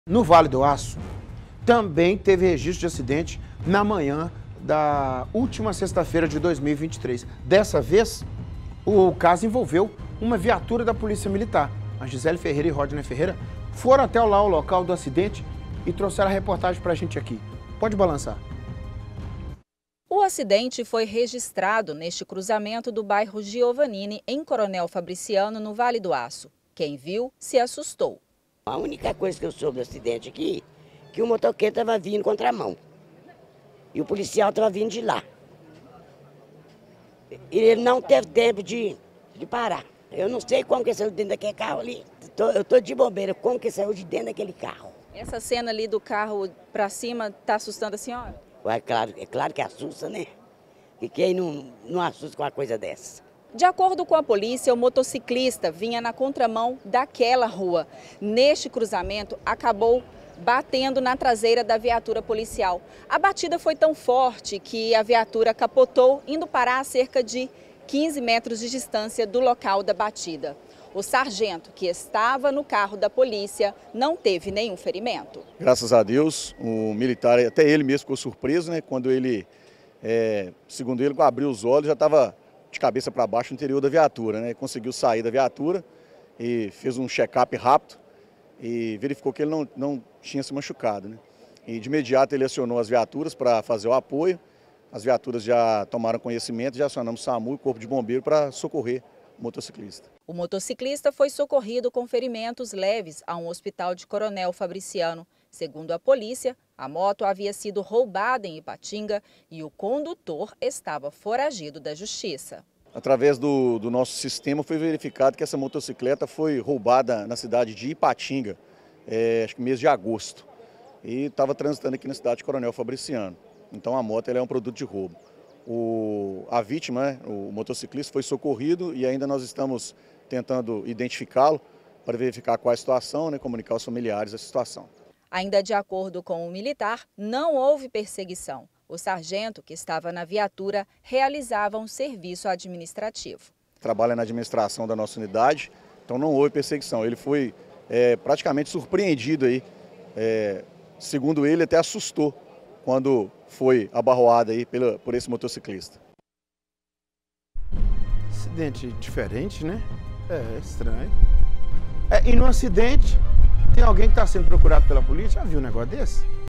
No Vale do Aço, também teve registro de acidente na manhã da última sexta-feira de 2023. Dessa vez, o caso envolveu uma viatura da Polícia Militar. A Gisele Ferreira e Rodney Ferreira foram até lá o local do acidente e trouxeram a reportagem para a gente aqui. Pode balançar. O acidente foi registrado neste cruzamento do bairro Giovannini, em Coronel Fabriciano, no Vale do Aço. Quem viu se assustou. A única coisa que eu soube do acidente aqui, que o motoqueiro estava vindo contramão. E o policial estava vindo de lá. E ele não teve tempo de parar. Eu não sei como que saiu de dentro daquele carro ali. Eu tô de bobeira, como que saiu de dentro daquele carro. Essa cena ali do carro para cima está assustando a senhora? É claro que assusta, né? E quem não assusta com uma coisa dessa? De acordo com a polícia, o motociclista vinha na contramão daquela rua. Neste cruzamento, acabou batendo na traseira da viatura policial. A batida foi tão forte que a viatura capotou, indo parar a cerca de 15 metros de distância do local da batida. O sargento, que estava no carro da polícia, não teve nenhum ferimento. Graças a Deus, o militar, até ele mesmo ficou surpreso, né? Quando ele, segundo ele, abriu os olhos, já estava de cabeça para baixo no interior da viatura, né? Conseguiu sair da viatura e fez um check-up rápido e verificou que ele não tinha se machucado, né? E de imediato ele acionou as viaturas para fazer o apoio. As viaturas já tomaram conhecimento, já acionamos o SAMU e o Corpo de Bombeiro para socorrer o motociclista. O motociclista foi socorrido com ferimentos leves a um hospital de Coronel Fabriciano. Segundo a polícia, a moto havia sido roubada em Ipatinga e o condutor estava foragido da justiça. Através do nosso sistema foi verificado que essa motocicleta foi roubada na cidade de Ipatinga, acho que mês de agosto, e estava transitando aqui na cidade de Coronel Fabriciano. Então a moto é um produto de roubo. A vítima, o motociclista, foi socorrido e ainda nós estamos tentando identificá-lo para verificar qual é a situação, né, comunicar aos familiares a situação. Ainda de acordo com o militar, não houve perseguição. O sargento, que estava na viatura, realizava um serviço administrativo. Trabalha na administração da nossa unidade, então não houve perseguição. Ele foi praticamente surpreendido aí, segundo ele, até assustou quando foi abarroado aí por esse motociclista. Acidente diferente, né? É estranho. E no acidente, tem alguém que está sendo procurado pela polícia? Já viu um negócio desse?